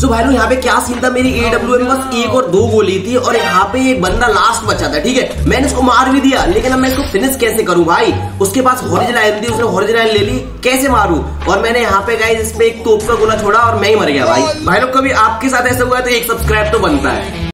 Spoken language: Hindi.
सो भाई लोग यहाँ पे क्या सीन था, मेरी AWM में बस 1 और 2 गोली थी और यहाँ पे एक बंदा लास्ट बचा था। ठीक है, मैंने इसको मार भी दिया, लेकिन अब मैं इसको फिनिश कैसे करूं भाई। उसके पास हॉरिजॉन्टल आयरन थी, उसने हॉरिजॉन्टल आयरन ले ली, कैसे मारूं। और मैंने यहाँ पे गाइस इस पे एक तोप का गोला छोड़ा और मैं ही मर गया भाई। भाई लोग कभी आपके साथ ऐसा हुआ है तो एक सब्सक्राइब तो बनता है।